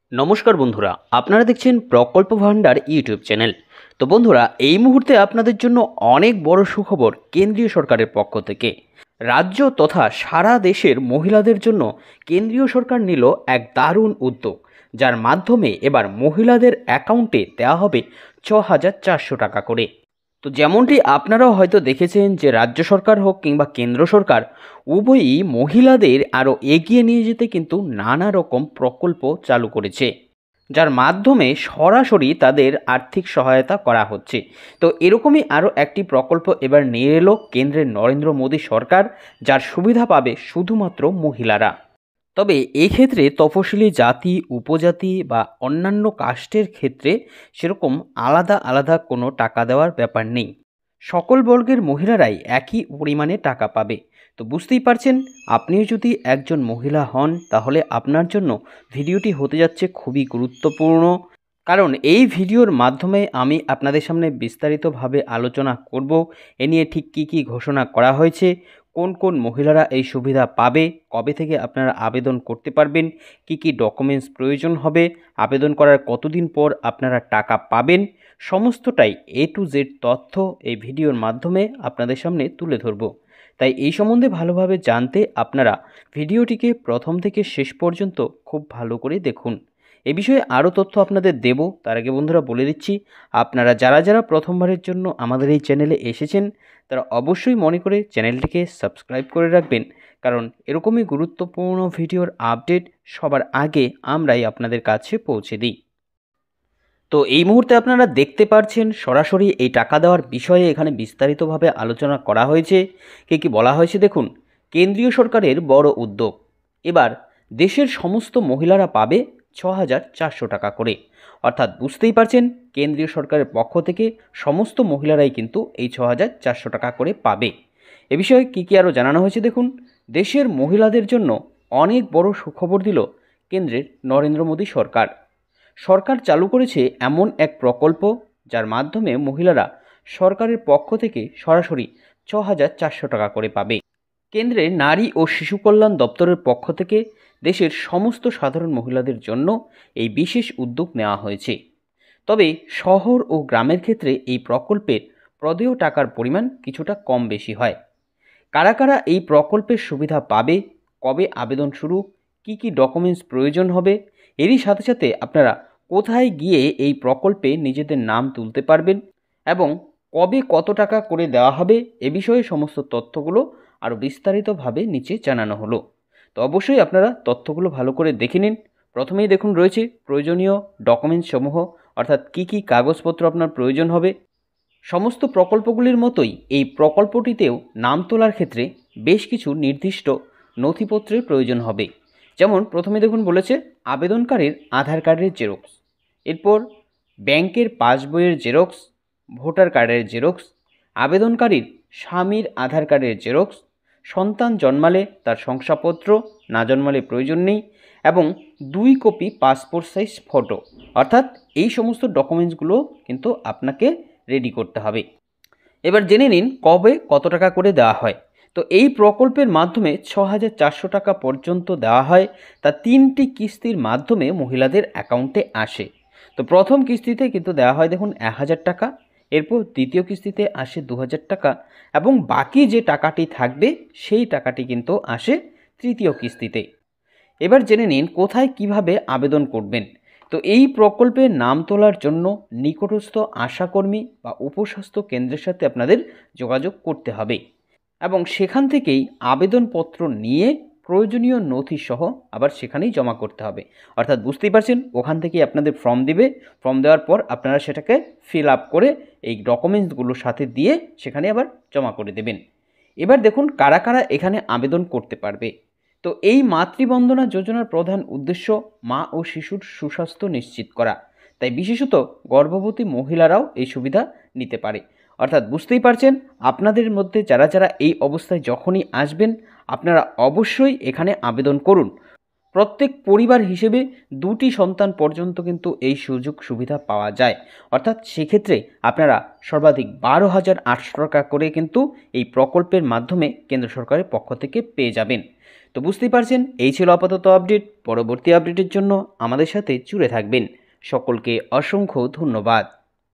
নমস্কার বন্ধুরা, আপনারা দেখছেন প্রকল্প ভান্ডার ইউটিউব চ্যানেল। তো বন্ধুরা, এই মুহূর্তে আপনাদের জন্য অনেক বড় সুখবর কেন্দ্রীয় সরকারের পক্ষ থেকে। রাজ্য তথা সারা দেশের মহিলাদের জন্য কেন্দ্রীয় সরকার নিল এক দারুণ উদ্যোগ, যার মাধ্যমে এবার মহিলাদের অ্যাকাউন্টে দেওয়া হবে ৬,৪০০ টাকা করে। তো যেমনটি আপনারাও হয়তো দেখেছেন যে রাজ্য সরকার হোক কিংবা কেন্দ্র সরকার উভয়ই মহিলাদের আরও এগিয়ে নিয়ে যেতে কিন্তু নানা রকম প্রকল্প চালু করেছে, যার মাধ্যমে সরাসরি তাদের আর্থিক সহায়তা করা হচ্ছে। তো এরকমই আরও একটি প্রকল্প এবার নিয়ে এলো কেন্দ্রের নরেন্দ্র মোদী সরকার, যার সুবিধা পাবে শুধুমাত্র মহিলারা। তবে এক্ষেত্রে তফসিলি জাতি, উপজাতি বা অন্যান্য কাস্টের ক্ষেত্রে সেরকম আলাদা আলাদা কোনো টাকা দেওয়ার ব্যাপার নেই। সকল বর্গের মহিলারাই একই পরিমাণে টাকা পাবে। তো বুঝতেই পারছেন, আপনিও যদি একজন মহিলা হন তাহলে আপনার জন্য ভিডিওটি হতে যাচ্ছে খুবই গুরুত্বপূর্ণ, কারণ এই ভিডিওর মাধ্যমে আমি আপনাদের সামনে বিস্তারিতভাবে আলোচনা করব এ নিয়ে ঠিক কী কী ঘোষণা করা হয়েছে, কোন কোন মহিলারা এই সুবিধা পাবে, কবে থেকে আপনারা আবেদন করতে পারবেন, কি কি ডকুমেন্টস প্রয়োজন হবে, আবেদন করার কতদিন পর আপনারা টাকা পাবেন, সমস্তটাই A to Z তথ্য এই ভিডিওর মাধ্যমে আপনাদের সামনে তুলে ধরব। তাই এই সম্বন্ধে ভালোভাবে জানতে আপনারা ভিডিওটিকে প্রথম থেকে শেষ পর্যন্ত খুব ভালো করে দেখুন। এ বিষয়ে আরও তথ্য আপনাদের দেব, তার আগে বন্ধুরা বলে দিচ্ছি, আপনারা যারা যারা প্রথমবারের জন্য আমাদের এই চ্যানেলে এসেছেন তারা অবশ্যই মনে করে চ্যানেলটিকে সাবস্ক্রাইব করে রাখবেন, কারণ এরকমই গুরুত্বপূর্ণ ভিডিওর আপডেট সবার আগে আমরাই আপনাদের কাছে পৌঁছে দিই। তো এই মুহূর্তে আপনারা দেখতে পাচ্ছেন সরাসরি এই টাকা দেওয়ার বিষয়ে এখানে বিস্তারিতভাবে আলোচনা করা হয়েছে। কি বলা হয়েছে দেখুন, কেন্দ্রীয় সরকারের বড় উদ্যোগ, এবার দেশের সমস্ত মহিলারা পাবে ৬,৪০০ টাকা করে। অর্থাৎ বুঝতেই পারছেন, কেন্দ্রীয় সরকারের পক্ষ থেকে সমস্ত মহিলারাই কিন্তু এই ৬,৪০০ টাকা করে পাবে। এ বিষয়ে কী আরও জানানো হয়েছে দেখুন, দেশের মহিলাদের জন্য অনেক বড় সুখবর দিল কেন্দ্রের নরেন্দ্র মোদী সরকার। সরকার চালু করেছে এমন এক প্রকল্প, যার মাধ্যমে মহিলারা সরকারের পক্ষ থেকে সরাসরি ৬,৪০০ টাকা করে পাবে। কেন্দ্রের নারী ও শিশু কল্যাণ দপ্তরের পক্ষ থেকে দেশের সমস্ত সাধারণ মহিলাদের জন্য এই বিশেষ উদ্যোগ নেওয়া হয়েছে। তবে শহর ও গ্রামের ক্ষেত্রে এই প্রকল্পের প্রদেয় টাকার পরিমাণ কিছুটা কম বেশি হয়। কারা কারা এই প্রকল্পের সুবিধা পাবে, কবে আবেদন শুরু, কি কি ডকুমেন্টস প্রয়োজন হবে, এরই সাথে সাথে আপনারা কোথায় গিয়ে এই প্রকল্পে নিজেদের নাম তুলতে পারবেন এবং কবে কত টাকা করে দেওয়া হবে, এ বিষয়ে সমস্ত তথ্যগুলো আরও বিস্তারিতভাবে নিচে জানানো হলো। তো অবশ্যই আপনারা তথ্যগুলো ভালো করে দেখে নিন। প্রথমেই দেখুন রয়েছে প্রয়োজনীয় ডকুমেন্টস সমূহ, অর্থাৎ কি কি কাগজপত্র আপনার প্রয়োজন হবে। সমস্ত প্রকল্পগুলির মতোই এই প্রকল্পটিতেও নাম তোলার ক্ষেত্রে বেশ কিছু নির্দিষ্ট নথিপত্রের প্রয়োজন হবে। যেমন প্রথমে দেখুন বলেছে আবেদনকারীর আধার কার্ডের জেরক্স, এরপর ব্যাংকের পাসবইয়ের জেরক্স, ভোটার কার্ডের জেরক্স, আবেদনকারীর স্বামীর আধার কার্ডের জেরক্স, সন্তান জন্মালে তার শংসাপত্র, না জন্মালে প্রয়োজন নেই, এবং 2 কপি পাসপোর্ট সাইজ ফটো। অর্থাৎ এই সমস্ত ডকুমেন্টসগুলো কিন্তু আপনাকে রেডি করতে হবে। এবার জেনে নিন কবে কত টাকা করে দেওয়া হয়। তো এই প্রকল্পের মাধ্যমে ৬,৪০০ টাকা পর্যন্ত দেওয়া হয়, তা 3টি কিস্তির মাধ্যমে মহিলাদের অ্যাকাউন্টে আসে। তো প্রথম কিস্তিতে কিন্তু দেওয়া হয় দেখুন ১,০০০ টাকা, এরপর দ্বিতীয় কিস্তিতে আসে ২,০০০ টাকা, এবং বাকি যে টাকাটি থাকবে সেই টাকাটি কিন্তু আসে তৃতীয় কিস্তিতে। এবার জেনে নিন কোথায় কিভাবে আবেদন করবেন। তো এই প্রকল্পে নাম তোলার জন্য নিকটস্থ আশাকর্মী বা উপস্বাস্থ্য কেন্দ্রের সাথে আপনাদের যোগাযোগ করতে হবে এবং সেখান থেকেই আবেদনপত্র নিয়ে প্রয়োজনীয় নথি সহ আবার সেখানেই জমা করতে হবে। অর্থাৎ বুঝতেই পারছেন, ওখান থেকেই আপনাদের ফর্ম দিবে, ফর্ম দেওয়ার পর আপনারা সেটাকে ফিল আপ করে এই ডকুমেন্টসগুলোর সাথে দিয়ে সেখানে আবার জমা করে দেবেন। এবার দেখুন কারা কারা এখানে আবেদন করতে পারবে। তো এই মাতৃবন্দনা যোজনার প্রধান উদ্দেশ্য মা ও শিশুর সুস্বাস্থ্য নিশ্চিত করা, তাই বিশেষত গর্ভবতী মহিলারাও এই সুবিধা নিতে পারে। অর্থাৎ বুঝতেই পারছেন, আপনাদের মধ্যে যারা যারা এই অবস্থায় যখনই আসবেন আপনারা অবশ্যই এখানে আবেদন করুন। প্রত্যেক পরিবার হিসেবে 2টি সন্তান পর্যন্ত কিন্তু এই সুযোগ সুবিধা পাওয়া যায়। অর্থাৎ সেক্ষেত্রে আপনারা সর্বাধিক 12,800 টাকা করে কিন্তু এই প্রকল্পের মাধ্যমে কেন্দ্র সরকারের পক্ষ থেকে পেয়ে যাবেন। তো বুঝতেই পারছেন, এই ছিল আপাতত আপডেট। পরবর্তী আপডেটের জন্য আমাদের সাথে জুড়ে থাকবেন। সকলকে অসংখ্য ধন্যবাদ।